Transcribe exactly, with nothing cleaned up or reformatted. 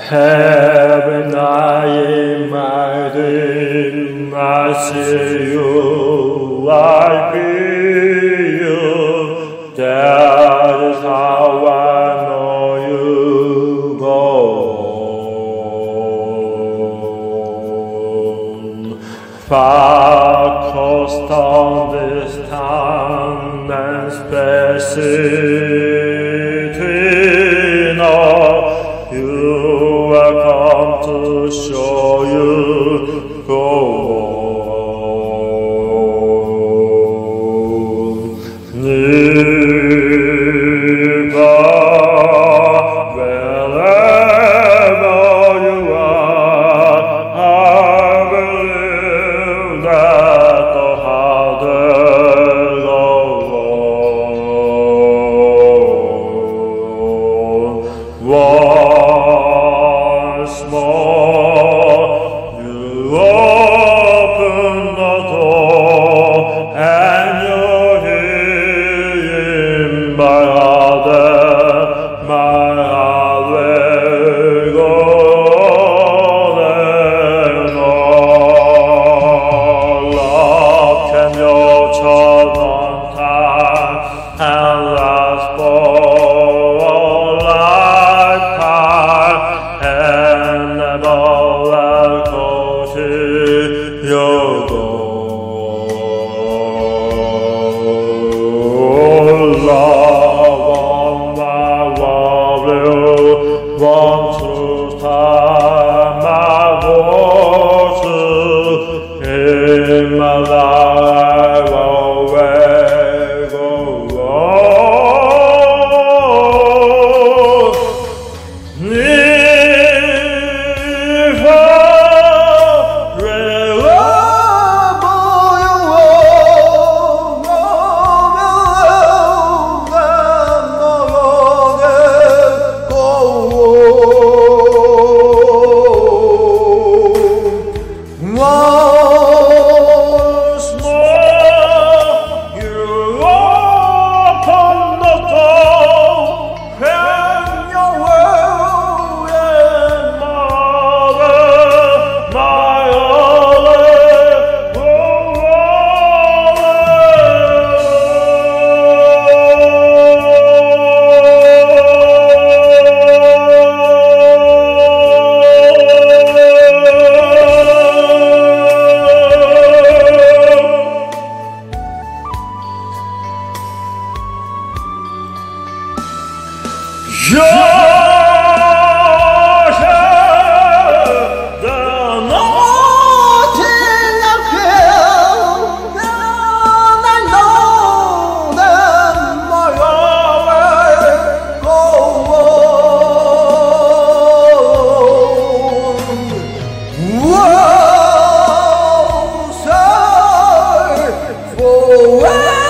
Every night my dream I see you, I feel you. That is how I know you go. Far across on this time and space between us, you have come to show you go on. Nearby, wherever you are, I believe that the harder go on. Once more, you open the door, and you're here in my heart, my heart will go on and on. Love can nurture long time and last for a lifetime, and never let go till you go. Love on my world, one true time I was in my life, always go on. Once more, you open the door, and your world and mother, my only Whoa, sorry for